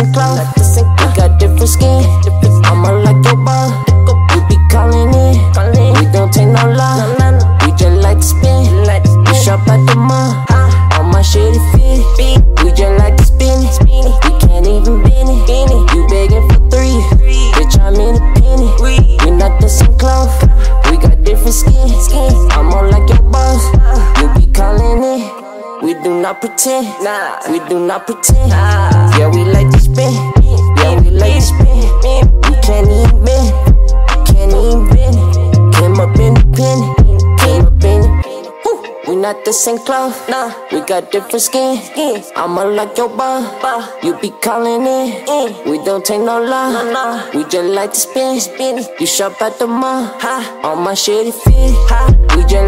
same cloth. We got different skin. I'ma like your ball. You be calling in. We don't take no love. We just like to spin. We shop at the mall. All my shit is fit. We just like to spin it. We can't even bend it. You begging for 3. Bitch, I'm independent. We not the same cloth. We got different skin. I'm on like your boss. You be calling in. We do not pretend. We do not pretend. Yeah, we like to spin. Yeah, we like to spin. We can't even bend. Can't even bend. Came up independent. Came up independent. We not the same cloth. We got different skin. I'ma like your ball. You be calling in. We don't take no love. We just like to spin. You shop at the mall. All my shit is fit. We just